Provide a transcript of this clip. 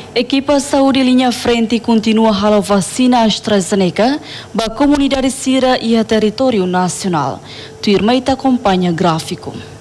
Equipa saúde linha frente continua a vacina AstraZeneca para a comunidade síria e a território nacional. Tu irmã te acompanha gráfico.